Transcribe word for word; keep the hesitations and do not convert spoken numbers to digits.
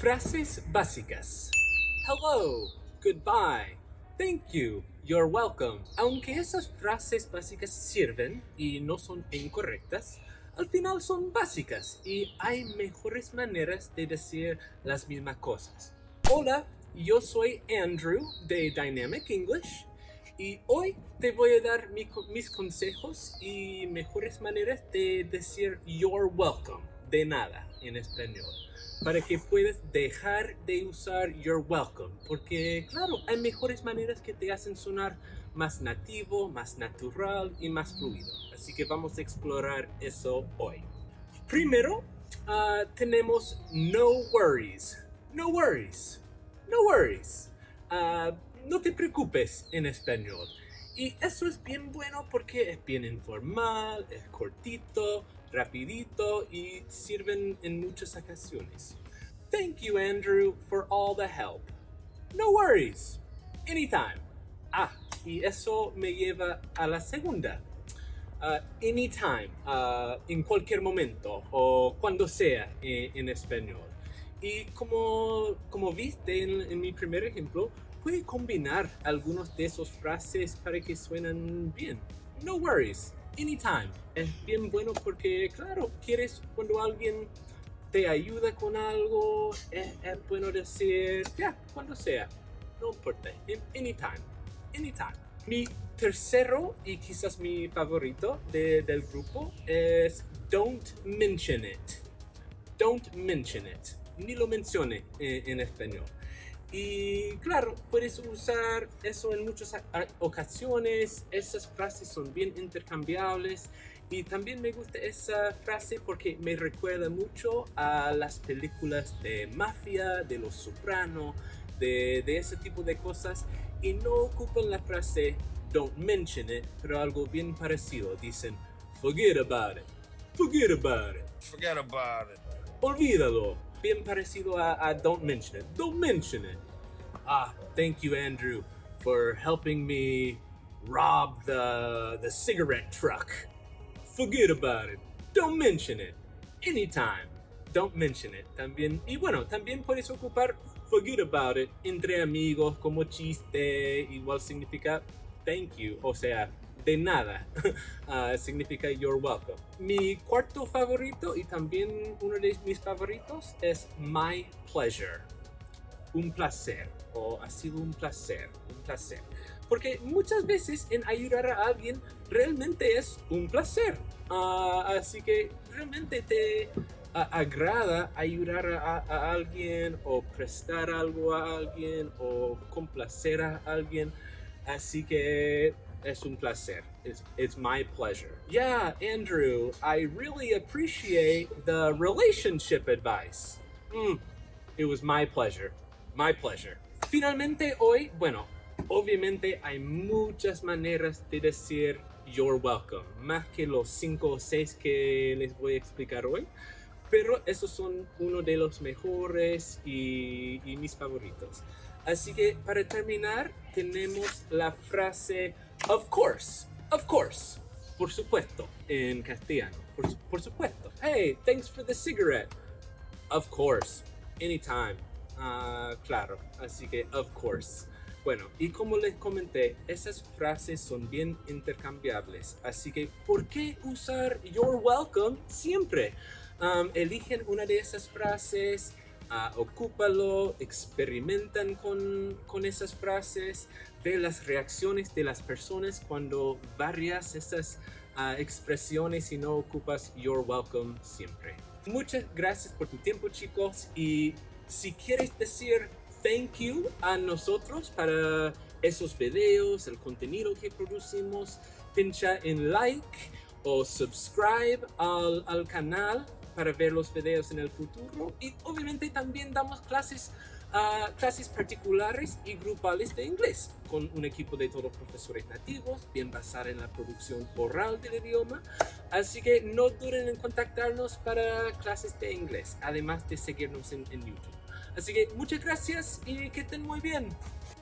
Frases básicas. Hello, goodbye, thank you, you're welcome. Aunque esas frases básicas sirven y no son incorrectas, al final son básicas y hay mejores maneras de decir las mismas cosas. Hola, yo soy Andrew de Dynamic English y hoy te voy a dar mi, mis consejos y mejores maneras de decir you're welcome, de nada en español, para que puedas dejar de usar you're welcome, porque claro, hay mejores maneras que te hacen sonar más nativo, más natural y más fluido. Así que vamos a explorar eso hoy. Primero, uh, tenemos no worries. No worries. No worries. Uh, no te preocupes en español. Y eso es bien bueno porque es bien informal, es cortito, rapidito y sirven en muchas ocasiones. Thank you, Andrew, for all the help. No worries. Anytime. Ah, y eso me lleva a la segunda. Uh, anytime, uh, en cualquier momento o cuando sea eh, en español. Y como, como viste en, en mi primer ejemplo, puede combinar algunos de esos frases para que suenan bien. No worries, anytime. Es bien bueno porque, claro, quieres cuando alguien te ayuda con algo, es, es bueno decir, ya, yeah, cuando sea, no importa, anytime, anytime. Mi tercero y quizás mi favorito de, del grupo es don't mention it. Don't mention it. Ni lo mencione en, en español. Y claro, puedes usar eso en muchas ocasiones. Esas frases son bien intercambiables. Y también me gusta esa frase porque me recuerda mucho a las películas de mafia, de Los Soprano, de, de ese tipo de cosas. Y no ocupan la frase don't mention it, pero algo bien parecido. Dicen forget about it, forget about it, Forget about it. olvídalo. Bien parecido a, a don't mention it, don't mention it. Ah, thank you, Andrew, for helping me rob the, the cigarette truck. Forget about it, don't mention it, anytime. Don't mention it también. Y bueno, también puedes ocupar forget about it entre amigos como chiste. Igual significa thank you, o sea, de nada. uh, significa you're welcome. Mi cuarto favorito y también uno de mis favoritos es my pleasure. Un placer, o ha sido un placer, un placer. Porque muchas veces en ayudar a alguien realmente es un placer. Uh, así que realmente te uh, agrada ayudar a, a alguien o prestar algo a alguien o complacer a alguien. Así que es un placer. It's, it's my pleasure. Yeah, Andrew, I really appreciate the relationship advice. Mm, it was my pleasure. My pleasure. Finalmente hoy, bueno, obviamente hay muchas maneras de decir you're welcome, más que los cinco o seis que les voy a explicar hoy, pero esos son uno de los mejores y, y mis favoritos. Así que para terminar tenemos la frase of course, of course, por supuesto, en castellano, por, su, por supuesto. Hey, thanks for the cigarette. Of course, anytime. Uh, claro, así que of course. Bueno, y como les comenté, esas frases son bien intercambiables, así que ¿por qué usar you're welcome siempre? Um, eligen una de esas frases, uh, ocúpalo, experimentan con, con esas frases, ve las reacciones de las personas cuando varias esas uh, expresiones y no ocupas you're welcome siempre. Muchas gracias por tu tiempo, chicos, y si quieres decir thank you a nosotros para esos videos, el contenido que producimos, pincha en like o subscribe al, al canal para ver los videos en el futuro. Y obviamente también damos clases, uh, clases particulares y grupales de inglés con un equipo de todos profesores nativos, bien basada en la producción oral del idioma. Así que no duden en contactarnos para clases de inglés, además de seguirnos en, en YouTube. Así que muchas gracias y que estén muy bien.